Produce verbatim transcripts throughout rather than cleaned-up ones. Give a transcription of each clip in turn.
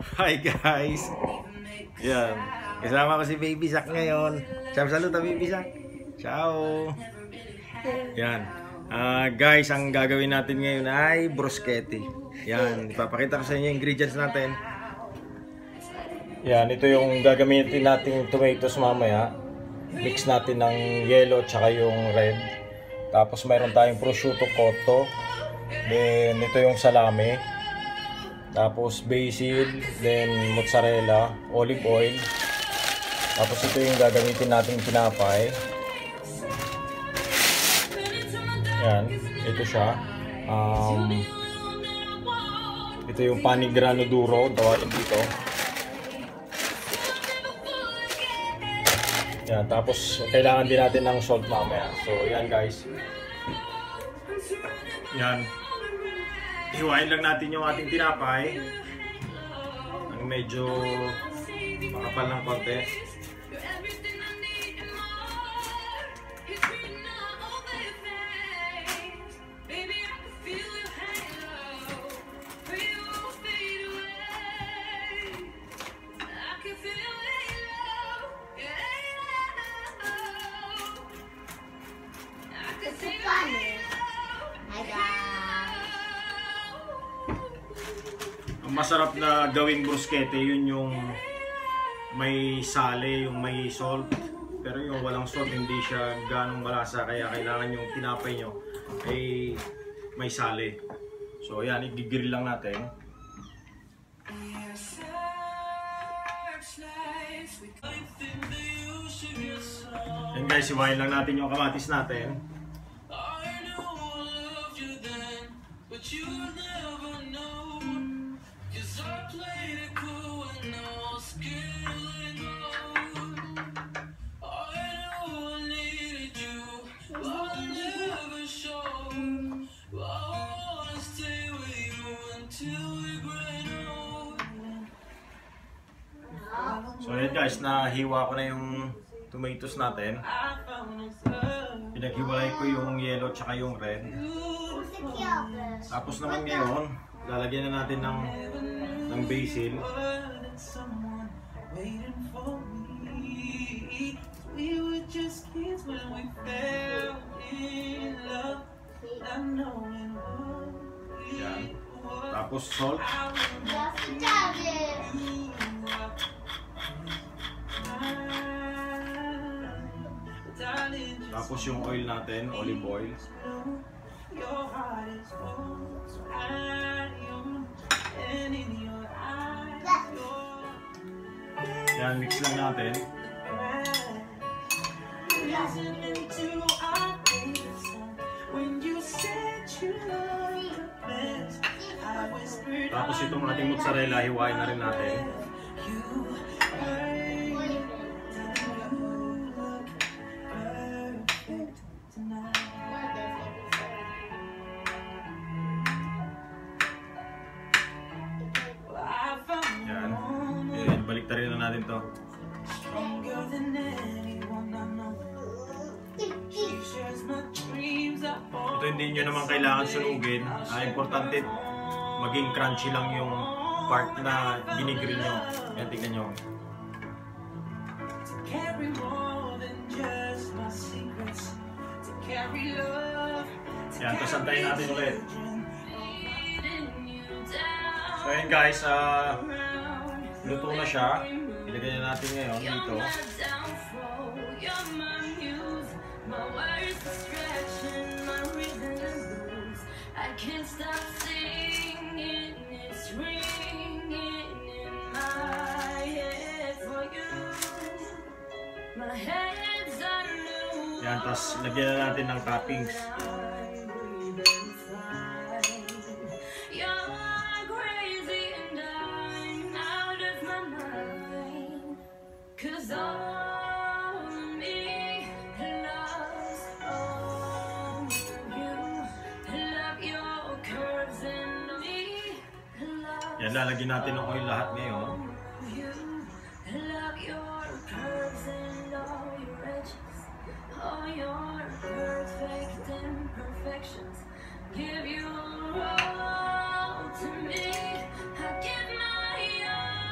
Hi guys! Yan. Kasama ko si Baby Zach ngayon. Ciao, saluta Baby Zach. Ciao! Yan. Uh, guys, ang gagawin natin ngayon ay bruschette. Yan. Ipapakita ko sa inyo yung ingredients natin. Yan. Ito yung gagamitin natin tomatoes mamaya. Mix natin ng yellow tsaka yung red. Tapos mayroon tayong prosciutto cotto. Then ito yung salami. Tapos basil, then mozzarella, olive oil. Tapos ito yung gagamitin nating tinapay. Yan, ito siya. Um, ito yung panigrano duro, tawagin dito. Yan, tapos kailangan din natin ng salt mamaya. So yan guys. Yan. Hiwain lang natin yung ating tinapay. Ang medyo makapal ng konti. Ang masarap na gawing bruschette, yun yung may sale, yung may salt. Pero yung walang salt, hindi siya ganong malasa. Kaya kailangan yung tinapay nyo ay may sale. So yan, i-grill lang natin. Yan guys, iwain lang natin yung kamatis natin. So yan guys, nahiwa ko na yung tomatoes natin. Pinaghiwalay ko yung yellow tsaka yung red. Tapos naman ngayon, lalagyan na natin ng, ng basil. Yan. Tapos salt. Tapos yung oil natin, olive oil. Yan, mix lang natin. Tapos itong ating mozzarella, hiwain na rin natin. Yan. Yan, baliktarin na natin to. Ito hindi nyo naman kailangan sunugin. Ah, importante maging crunchy lang yung part na ginigrill nyo. Yan, tignan nyo. Yan, tapos antayin natin ulit. So yan guys, uh, luto na siya. Ilagay na natin ngayon dito. Yan, tapos lagyan na natin ng toppings. Yan, lalagyan natin ng oil lahat ngayon. Give you all to me. I give my all.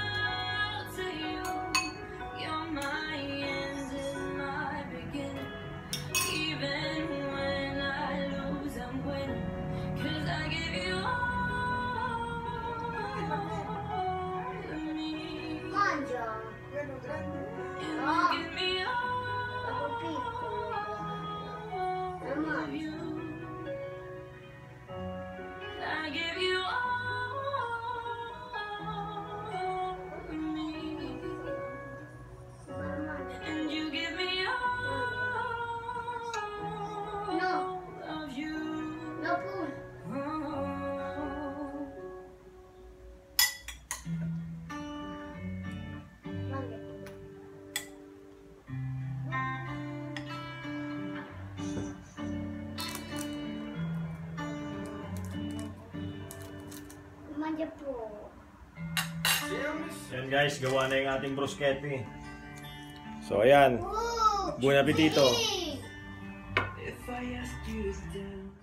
Yan guys, gawa na yung ating bruschette. So ayan, buon appetito. If I asked you to stand